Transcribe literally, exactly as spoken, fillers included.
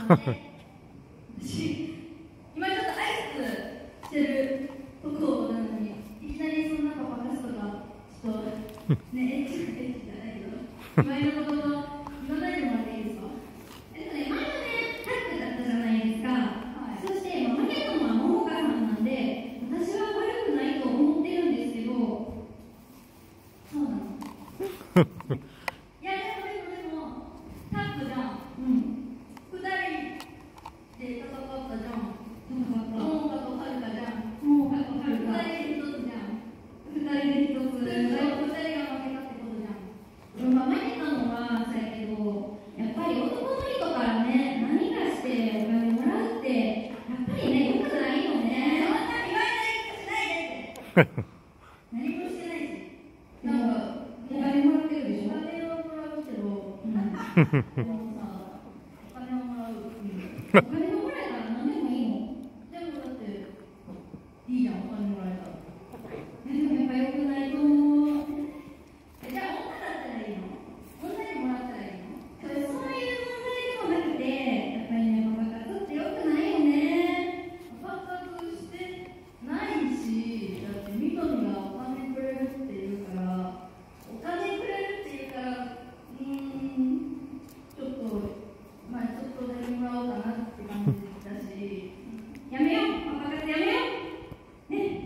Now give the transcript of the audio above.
私今ちょっとアイスしてるとこなのに、いきなりそんなパパ活とかちょっとね、エッチなエッチじゃないけど、今井のこと言わないでもらっていいですか？えっとね、前はね、タッグだったじゃないですか。はい、そして、まあ、負けたのは桃花さんなんで、私は悪くないと思ってるんですけど、そうなの。いや、でもでもでも、タッグじゃん。うん。二人で戦ったじゃん。桃花とはるかじゃん。桃花とはるか。二人で一つじゃん。二人で一つ。二人が負けたってことじゃん。まあ、負けたのはそうやけど、やっぱり男の人からね、何かしてお金もらうって、やっぱりね、よくないよね。そんな言わないとしないでって。何もしてないし。なんか、お金もらってるでしょ。お金をもらうけど、うん、でもさ、お金をもらう。お金をもらえたら何でもいいの。でもだって、いいじゃん、お金もらえたら。でもやっぱよくないと思う。じゃあ、女だったらいいの？女にもらったらいいの？そういう問題でもなくて、やっぱりね、パパ活ってよくないよね。パパ活してないし、だってみどりがお金くれるって言うから、お金くれるって言うから、うーん、ちょっと、まあちょっとだけもらおうかなって感じだし、やめよう、パパ活やめようね。